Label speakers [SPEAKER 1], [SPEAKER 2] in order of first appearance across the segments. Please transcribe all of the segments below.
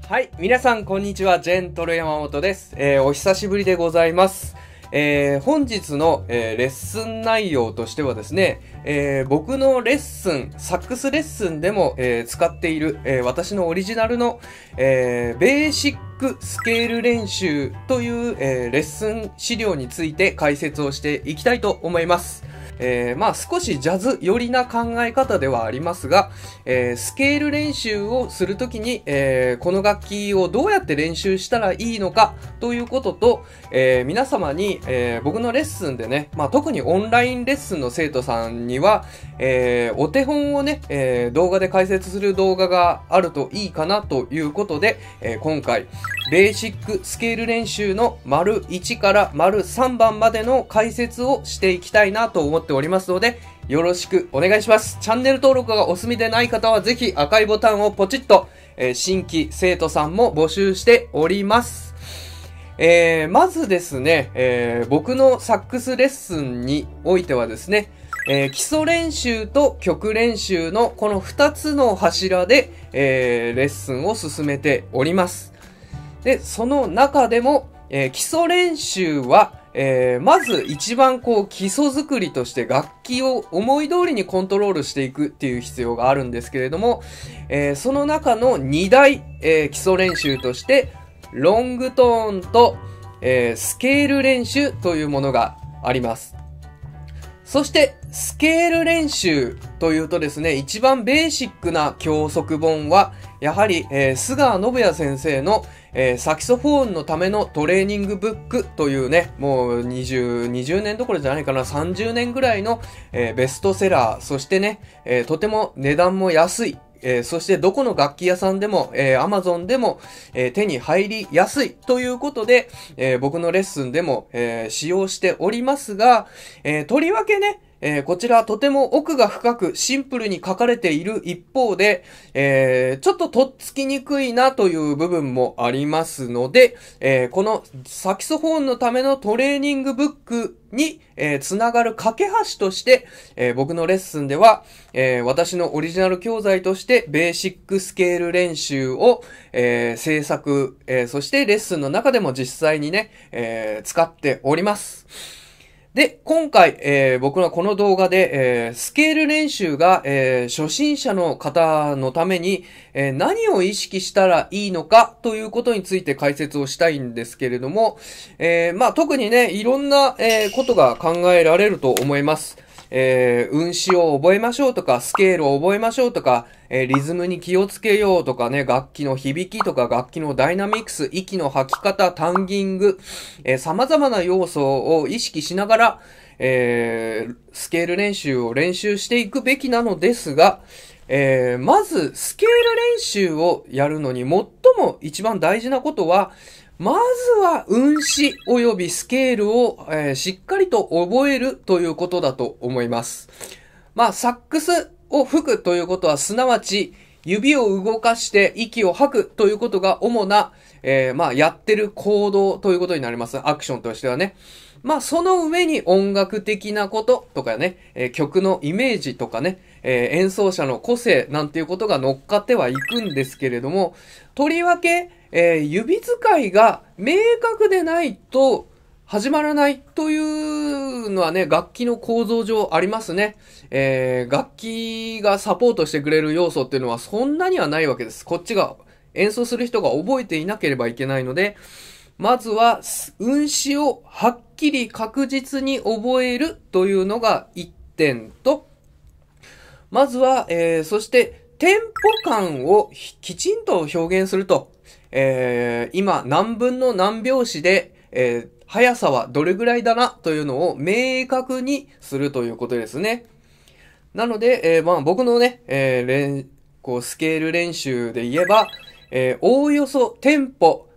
[SPEAKER 1] はい、皆さんこんにちは、ジェントル山本です。お久しぶりでございます。本日の、レッスン内容としてはですね、僕のレッスン、サックスレッスンでも、使っている、私のオリジナルの、ベーシックスケール練習という、レッスン資料について解説をしていきたいと思います。少しジャズ寄りな考え方ではありますが、スケール練習をするときに、この楽器をどうやって練習したらいいのかということと、皆様に、僕のレッスンでね、特にオンラインレッスンの生徒さんには、お手本をね、動画で解説する動画があるといいかなということで、今回、ベーシックスケール練習の丸1から丸3番までの解説をしていきたいなと思っておりますので、よろしくお願いします。チャンネル登録がお済みでない方はぜひ赤いボタンをポチッと、新規生徒さんも募集しております。まずですね、僕のサックスレッスンにおいてはですね、基礎練習と曲練習のこの2つの柱で、レッスンを進めております。で、その中でも、基礎練習は、まず一番基礎作りとして楽器を思い通りにコントロールしていくっていう必要があるんですけれども、その中の2大、基礎練習として、ロングトーンと、スケール練習というものがあります。そして、スケール練習というとですね、一番ベーシックな教則本は、やはり、須川信也先生の、サキソフォーンのためのトレーニングブックというね、もう20年どころじゃないかな、30年ぐらいの、ベストセラー、そしてね、とても値段も安い、そしてどこの楽器屋さんでも、Amazon でも、手に入りやすいということで、僕のレッスンでも、使用しておりますが、とりわけね、こちらとても奥が深くシンプルに書かれている一方で、ちょっととっつきにくいなという部分もありますので、このサキソフォンのためのトレーニングブックに、つながる架け橋として、僕のレッスンでは、私のオリジナル教材としてベーシックスケール練習を、制作、そしてレッスンの中でも実際にね、使っております。で、今回、僕はこの動画で、スケール練習が、初心者の方のために、何を意識したらいいのかということについて解説をしたいんですけれども、特にね、いろんな、ことが考えられると思います。運指を覚えましょうとか、スケールを覚えましょうとか、リズムに気をつけようとかね、楽器の響きとか、楽器のダイナミクス、息の吐き方、タンギング、様々な要素を意識しながら、スケール練習を練習していくべきなのですが、まず、スケール練習をやるのに最も一番大事なことは、まずは運指及びスケールを、しっかりと覚えるということだと思います。サックスを吹くということは、すなわち指を動かして息を吐くということが主な、やってる行動ということになります。アクションとしてはね。その上に音楽的なこととかね、曲のイメージとかね、演奏者の個性なんていうことが乗っかってはいくんですけれども、とりわけ、指使いが明確でないと始まらないというのはね、楽器の構造上ありますね。楽器がサポートしてくれる要素っていうのはそんなにはないわけです。こっちが演奏する人が覚えていなければいけないので、まずは運指をはっきり確実に覚えるというのが一点と、まずは、そしてテンポ感をきちんと表現すると、今何分の何拍子で、速さはどれぐらいだなというのを明確にするということですね。なので、僕のね、スケール練習で言えば、おおよそテンポ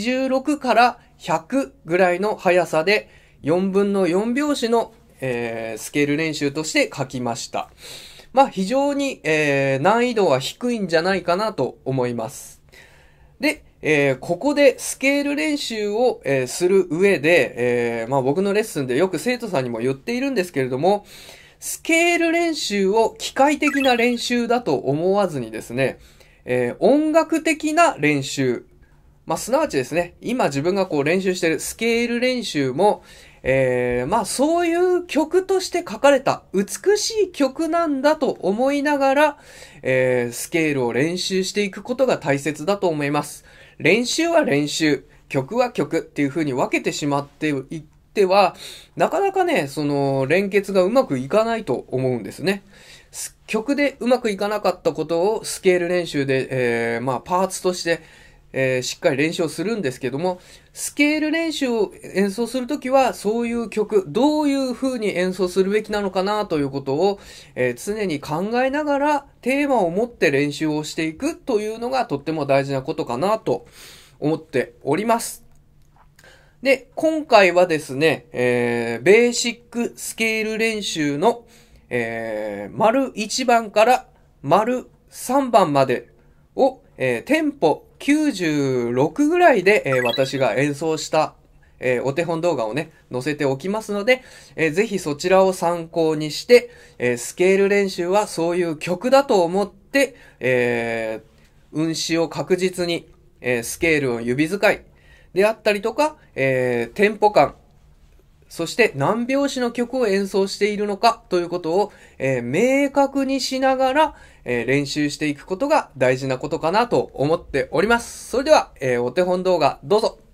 [SPEAKER 1] 86から100ぐらいの速さで4分の4拍子の、スケール練習として書きました。非常に、難易度は低いんじゃないかなと思います。で、ここでスケール練習を、する上で、僕のレッスンでよく生徒さんにも言っているんですけれども、スケール練習を機械的な練習だと思わずにですね、 音楽的な練習。すなわちですね、今自分が練習しているスケール練習も、そういう曲として書かれた美しい曲なんだと思いながら、スケールを練習していくことが大切だと思います。練習は練習、曲は曲っていう風に分けてしまっていっては、なかなかね、連結がうまくいかないと思うんですね。曲でうまくいかなかったことをスケール練習で、パーツとして、しっかり練習をするんですけども、スケール練習を演奏するときは、そういう曲、どういう風に演奏するべきなのかなということを、常に考えながら、テーマを持って練習をしていくというのがとっても大事なことかなと思っております。で、今回はですね、ベーシックスケール練習の、丸1番から丸3番までを、テンポ96ぐらいで、私が演奏した、お手本動画をね、載せておきますので、ぜひそちらを参考にして、スケール練習はそういう曲だと思って、運指を確実に、スケールの指使いであったりとか、テンポ感、そして何拍子の曲を演奏しているのかということを、明確にしながら、練習していくことが大事なことかなと思っております。それでは、お手本動画どうぞ。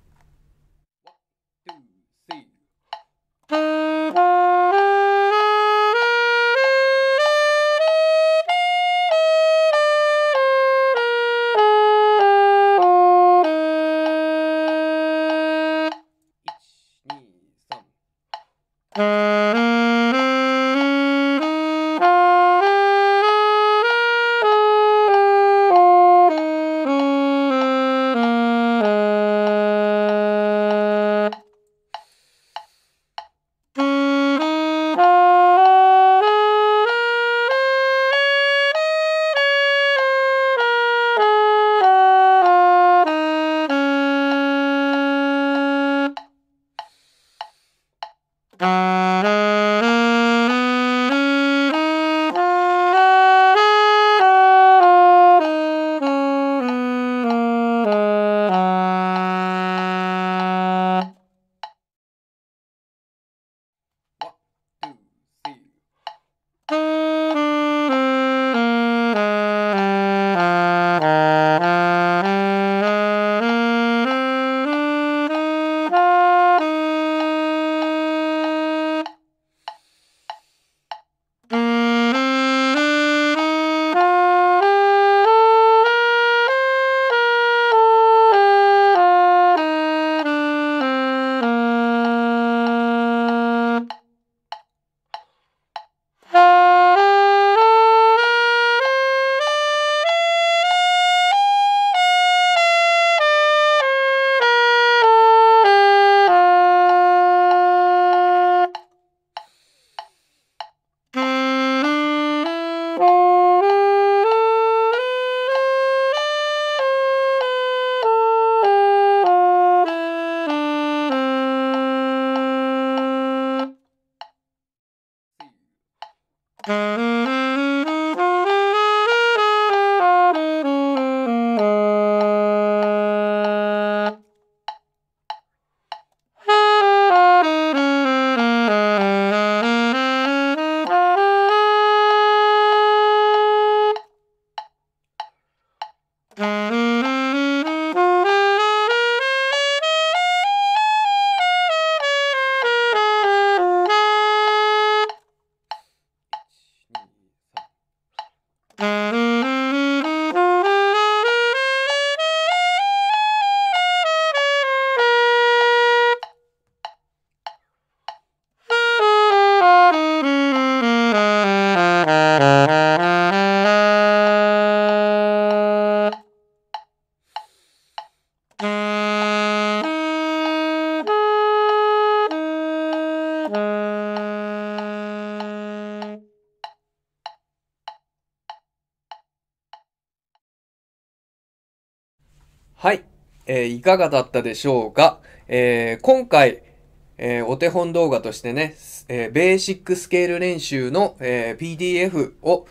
[SPEAKER 1] はい。いかがだったでしょうか。今回、お手本動画としてね、ベーシックスケール練習の、PDF を、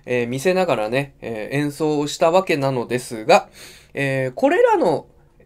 [SPEAKER 1] 見せながらね、演奏をしたわけなのですが、これらの、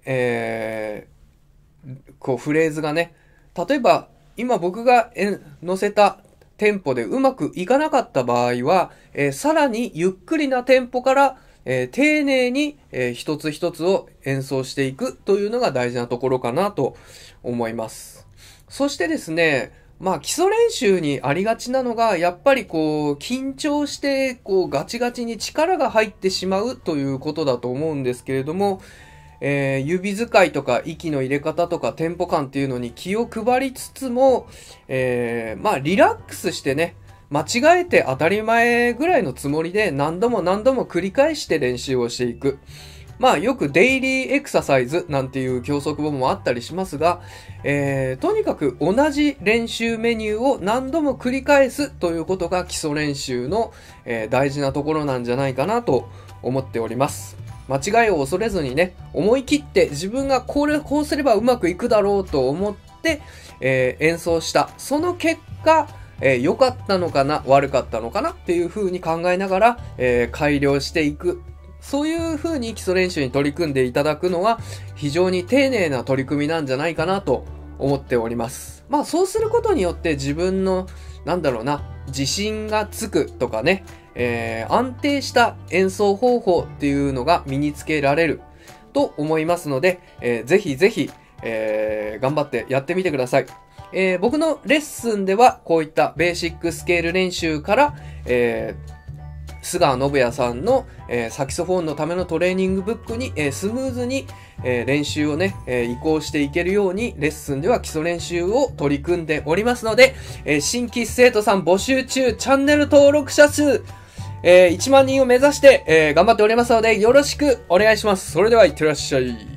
[SPEAKER 1] こうフレーズがね、例えば今僕が乗せたテンポでうまくいかなかった場合は、さらにゆっくりなテンポから、丁寧に、一つ一つを演奏していくというのが大事なところかなと思います。そしてですね、まあ基礎練習にありがちなのが、やっぱりこう緊張してこうガチガチに力が入ってしまうということだと思うんですけれども、指使いとか息の入れ方とかテンポ感っていうのに気を配りつつも、まあリラックスしてね、間違えて当たり前ぐらいのつもりで何度も何度も繰り返して練習をしていく。まあよくデイリーエクササイズなんていう教則本もあったりしますが、とにかく同じ練習メニューを何度も繰り返すということが基礎練習の、大事なところなんじゃないかなと思っております。間違いを恐れずにね、思い切って自分がこうすればうまくいくだろうと思って、演奏した。その結果、良かったのかな、悪かったのかなっていう風に考えながら、改良していく。そういう風に基礎練習に取り組んでいただくのは非常に丁寧な取り組みなんじゃないかなと思っております。まあそうすることによって自分の、自信がつくとかね、安定した演奏方法っていうのが身につけられると思いますので、ぜひぜひ、頑張ってやってみてください。僕のレッスンではこういったベーシックスケール練習から、須川信也さんの、サキソフォンのためのトレーニングブックに、スムーズに、練習をね、移行していけるようにレッスンでは基礎練習を取り組んでおりますので、新規生徒さん募集中、チャンネル登録者数、1万人を目指して、頑張っておりますのでよろしくお願いします。それではいってらっしゃい。